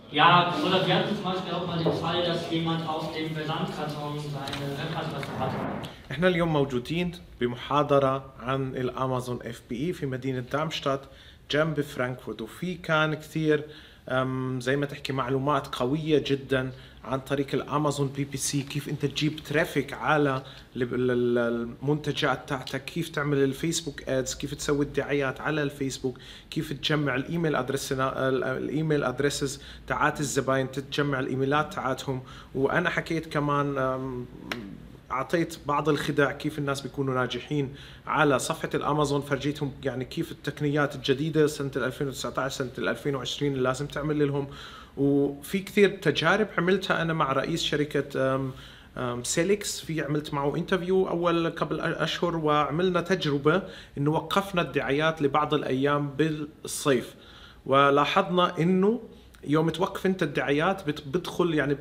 Ja, oder wir hatten zum Beispiel auch mal den Fall, dass jemand auf dem Versandkarton seine Webadresse hatte. احنا اليوم موجودين بمحاضرة عن الامازون اف بي اي في مدينة دارمشتات جنب فرانكفورت، وفي كان كثير زي ما تحكي معلومات قوية جدا عن طريق الامازون بي بي سي، كيف انت تجيب ترافيك على المنتجات تاعتك، كيف تعمل الفيسبوك ادز، كيف تسوي الدعايات على الفيسبوك، كيف تجمع الايميل ادريسز تاعت الزباين، تتجمع الايميلات تاعتهم. وانا حكيت كمان اعطيت بعض الخدع كيف الناس بيكونوا ناجحين على صفحة الامازون، فرجيتهم يعني كيف التقنيات الجديدة سنة 2019 سنة 2020 اللي لازم تعمل لهم. وفي كثير تجارب عملتها انا مع رئيس شركة سيليكس، في عملت معه انترفيو اول قبل اشهر، وعملنا تجربة انه وقفنا الدعايات لبعض الايام بالصيف، ولاحظنا انه يوم توقف انت الدعايات بدخل يعني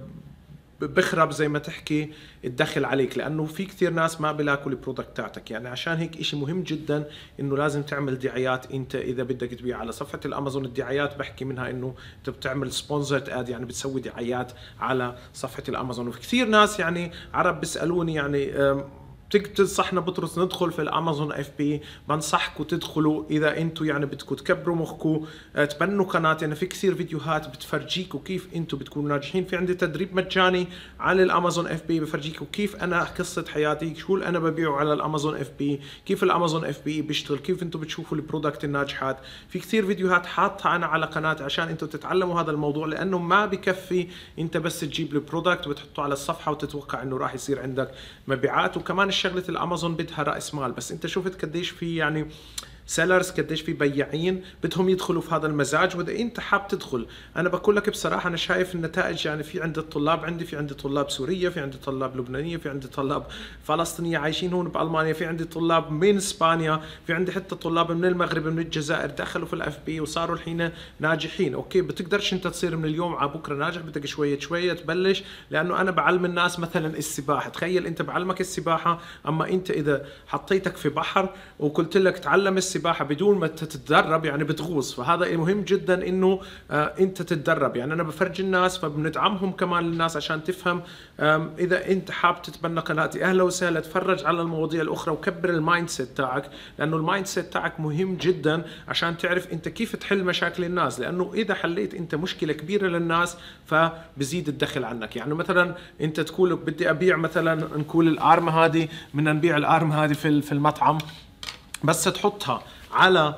بخرب زي ما تحكي الدخل عليك، لانه في كثير ناس ما بيلاقوا البرودكت تاعتك. يعني عشان هيك اشي مهم جدا انه لازم تعمل دعايات. انت اذا بدك تبيع على صفحة الامازون، الدعايات بحكي منها انه انت بتعمل سبونسرد اد، يعني بتسوي دعايات على صفحة الامازون. وفي كثير ناس يعني عرب بيسالوني يعني تنصحنا بطرس ندخل في الامازون اف بي؟ بنصحكم تدخلوا اذا انتم يعني بدكم تكبروا مخكم، تبنوا قناتي. انا في كثير فيديوهات بتفرجيكم كيف انتم بتكونوا ناجحين. في عندي تدريب مجاني على الامازون اف بي بفرجيكم كيف انا قصة حياتي، شو اللي انا ببيعه على الامازون اف بي، كيف الامازون اف بي بيشتغل، كيف انتم بتشوفوا البرودكت الناجحات. في كثير فيديوهات حاطها انا على قناتي عشان انتم تتعلموا هذا الموضوع، لانه ما بكفي انت بس تجيب البرودكت وتحطه على الصفحة وتتوقع انه راح يصير عندك مبيعات. وكمان شغلة الامازون بدها رأس مال، بس انت شفت قديش في يعني سيلرز، قديش في بياعين بدهم يدخلوا في هذا المزاج. واذا انت حاب تدخل، انا بقول لك بصراحه انا شايف النتائج. يعني في عندي الطلاب، في عندي طلاب سوريه، في عندي طلاب لبنانيه، في عندي طلاب فلسطينيه عايشين هون بالمانيا، في عندي طلاب من اسبانيا، في عندي حتى طلاب من المغرب من الجزائر دخلوا في الاف بي وصاروا الحين ناجحين. اوكي، بتقدرش انت تصير من اليوم على بكره ناجح، بدك شويه شويه تبلش. لانه انا بعلم الناس مثلا السباحه، تخيل انت بعلمك السباحه، اما انت اذا حطيتك في بحر وقلت لك تعلم السباحه بدون ما تتدرب يعني بتغوص. فهذا مهم جدا انه انت تتدرب. يعني انا بفرج الناس، فبندعمهم كمان الناس عشان تفهم. اذا انت حاب تتبنى قناتي، اهلا وسهلا، تفرج على المواضيع الاخرى وكبر المايند سيت تاعك، لانه المايند سيت تاعك مهم جدا عشان تعرف انت كيف تحل مشاكل الناس. لانه اذا حليت انت مشكله كبيره للناس فبزيد الدخل عنك. يعني مثلا انت تقول بدي ابيع مثلا، نقول الارم هذه، بدنا نبيع الارم هذه في المطعم، بس تحطها على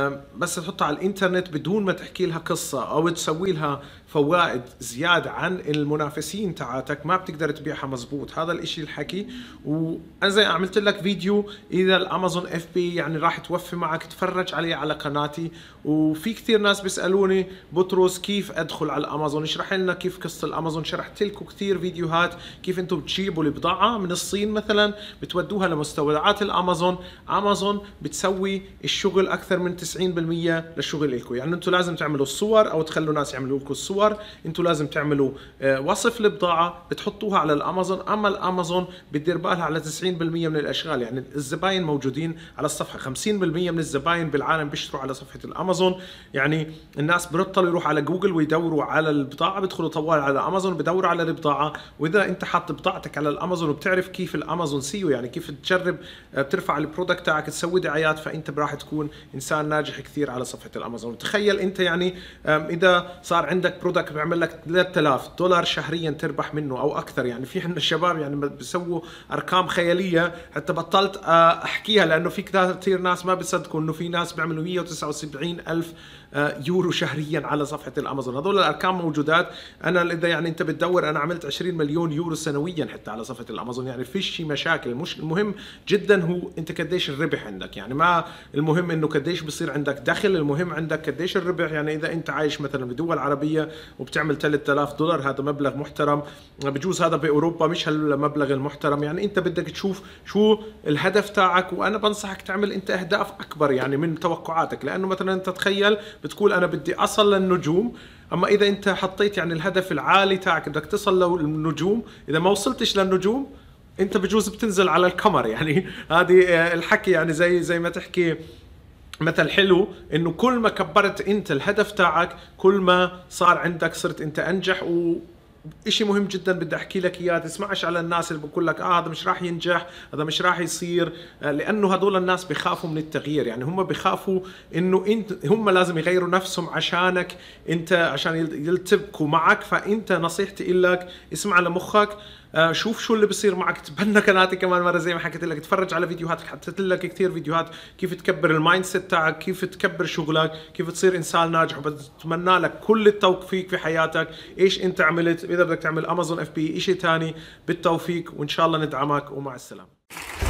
الانترنت بدون ما تحكي لها قصة او تسوي لها فوائد زيادة عن المنافسين تاعتك، ما بتقدر تبيعها مزبوط. هذا الاشي الحكي. وانا زي عملت لك فيديو اذا الامازون اف بي يعني راح توفي معك، تفرج عليه على قناتي. وفي كثير ناس بيسالوني بطرس كيف ادخل على الامازون، اشرح لنا كيف قصة الامازون. شرحت لكم كثير فيديوهات كيف انتم بتجيبوا البضاعة من الصين مثلا، بتودوها لمستودعات الامازون. امازون بتسوي الشغل اكثر من 90% للشغل لكم. يعني انتم لازم تعملوا الصور او تخلوا ناس يعملوا لكم الصور، انتم لازم تعملوا وصف البضاعه بتحطوها على الامازون. اما الامازون بتدير بالها على 90% من الاشغال. يعني الزباين موجودين على الصفحه، 50% من الزباين بالعالم بيشتروا على صفحه الامازون. يعني الناس بطلوا يروحوا على جوجل ويدوروا على البضاعه، بدخلوا طوال على امازون بدوروا على البضاعه. واذا انت حاط بضاعتك على الامازون وبتعرف كيف الامازون سيو، يعني كيف تجرب بترفع البرودكت تاعك تسوي دعايات، فانت راح تكون انسان ناجح كثير على صفحه الامازون. تخيل انت يعني اذا صار عندك برودكت بيعمل لك $3000 شهريا تربح منه او اكثر. يعني في عندنا الشباب يعني بيسووا ارقام خياليه، حتى بطلت احكيها لانه في كثير ناس ما بيصدقوا انه في ناس بيعملوا 179,000 يورو شهريا على صفحه الامازون. هذول الارقام موجودات. انا اذا يعني انت بتدور، انا عملت 20 مليون يورو سنويا حتى على صفحه الامازون. يعني فيش شيء مشاكل. مش المهم جدا هو انت قديش الربح عندك. يعني ما المهم انه قديش بصير عندك دخل، المهم عندك قديش الربح. يعني اذا انت عايش مثلا بدول عربيه وبتعمل $3000 هذا مبلغ محترم. بجوز هذا باوروبا مش هالمبلغ المحترم. يعني انت بدك تشوف شو الهدف تاعك، وانا بنصحك تعمل انت اهداف اكبر يعني من توقعاتك. لانه مثلا انت تخيل بتقول انا بدي اصل للنجوم، اما اذا انت حطيت يعني الهدف العالي تاعك بدك تصل للنجوم، اذا ما وصلتش للنجوم انت بجوز بتنزل على القمر. يعني هذه الحكي يعني زي ما تحكي مثل حلو انه كل ما كبرت انت الهدف تاعك كل ما صار عندك صرت انت انجح. وإشي مهم جدا بدي احكي لك اياه، تسمعش على الناس اللي بقول لك هذا مش راح ينجح، هذا مش راح يصير، لانه هذول الناس بخافوا من التغيير. يعني هم بخافوا انه انت، هم لازم يغيروا نفسهم عشانك انت، عشان يلتبكوا معك. فانت نصيحتي لك اسمع لمخك، شوف شو اللي بصير معك، تبنى قناتي كمان مره زي ما حكيت لك، تفرج على فيديوهات، حطيت لك كثير فيديوهات كيف تكبر المايند سيت تاعك، كيف تكبر شغلك، كيف تصير انسان ناجح. وبتمنى لك كل التوفيق في حياتك. ايش انت عملت، اذا بدك تعمل امازون FBA شيء ثاني، بالتوفيق وان شاء الله ندعمك ومع السلامه.